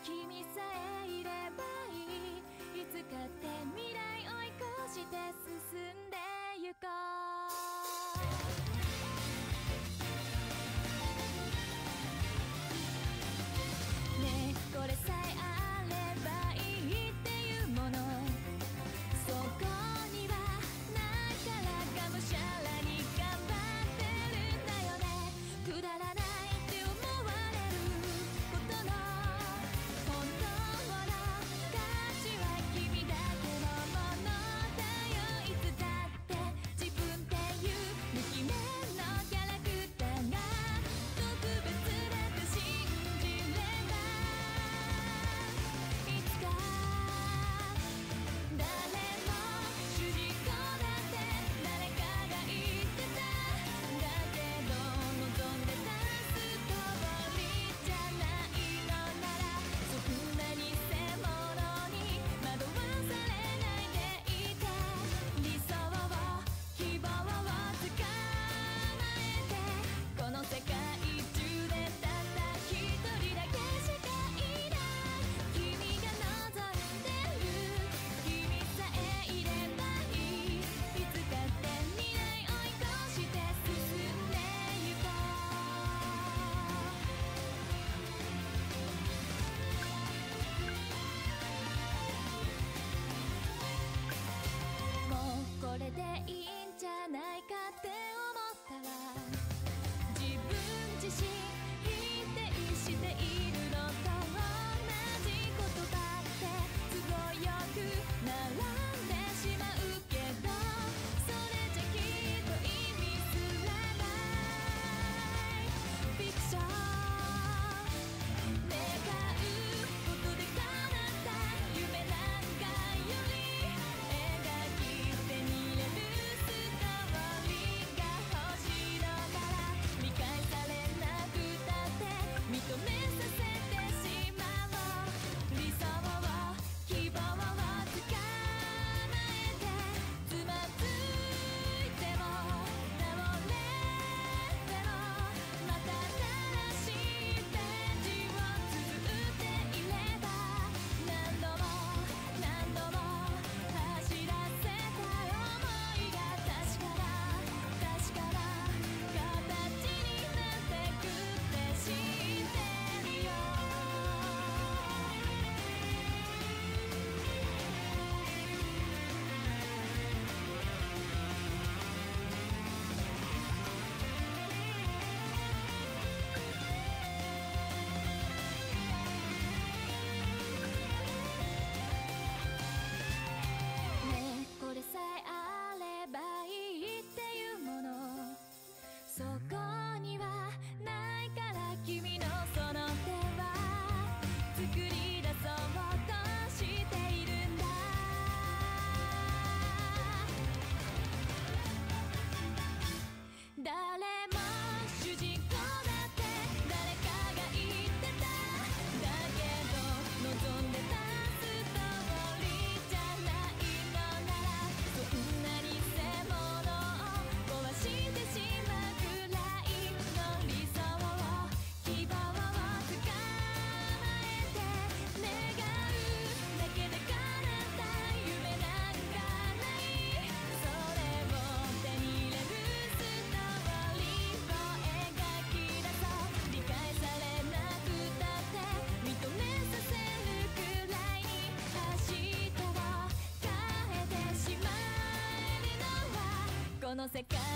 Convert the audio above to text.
君さえいればいい。いつかって未来追い越して進んでゆこう。ねえこれさえあればいいっていうもの、そこにはないからがむしゃらに頑張ってるんだよね。くだらないって思われることの本当の価値は君だけのものだよ。いつだって自分っていう無記名のキャラクターが特別だと信じれば、いつか誰も主人公だって誰かが言ってた。だけど望んでたストーリーじゃないのなら、そんなに偽物に惑わされないでいて、理想を希望を捕まえて、この世界中でたった一人だけしかいない君が望んでる。君さえいればいい。いつかって未来追い越して進んでゆこう。もうこれでいいんじゃないかって思ったら、自分自身否定しているのと同じ言葉って都合よく並んでしまうけど、それじゃきっと意味すらないフィクション。願うことで叶った夢なんかより描き手に入れるストーリーが欲しいのなら、見返されなくたって認めさせてしまおう。理想を希望を捕まえて、つまずいても倒れてもまた新しいページを綴っていれば、何度も何度も走らせた想いが確かな形になってくって知ってるよ。ねえこれさえあればいいっていうもの、そこにはないから君のその手は作り出そうとしているんだ。誰も主人公だって誰かが言ってた。だけど望んでたストーリーじゃないのなら、そんなに偽物を壊してしまうくらいの理想を希望を捕まえて、願うだけで叶った夢なんかない。それを手に入れるストーリーを描き出そう。理解されなくたって認めさせるくらいに明日を変えてしまえるのはこの世界